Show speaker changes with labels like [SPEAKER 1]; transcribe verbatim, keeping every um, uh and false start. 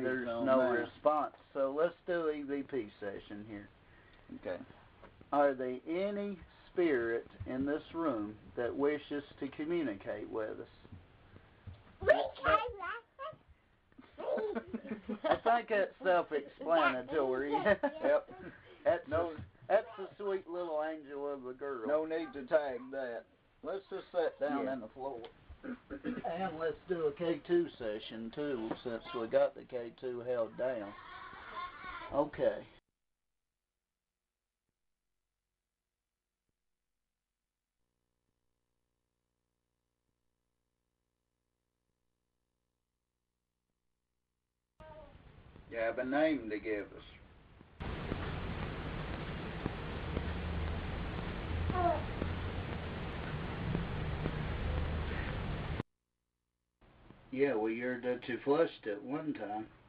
[SPEAKER 1] there's
[SPEAKER 2] on
[SPEAKER 1] no
[SPEAKER 2] that.
[SPEAKER 1] response. So let's do E V P session here.
[SPEAKER 2] Okay.
[SPEAKER 1] Are there any spirit in this room that wishes to communicate with us? I think that's self-explanatory.
[SPEAKER 2] Yep.
[SPEAKER 1] That's
[SPEAKER 2] No.
[SPEAKER 1] a, that's the sweet little angel of a girl.
[SPEAKER 2] No need to tag that. Let's just sit down
[SPEAKER 1] Yeah.
[SPEAKER 2] on the floor.
[SPEAKER 1] And let's do a K two session too, since we got the K two held down. Okay.
[SPEAKER 2] You have a name to give us.
[SPEAKER 1] Yeah, well, you're that you flushed at one time.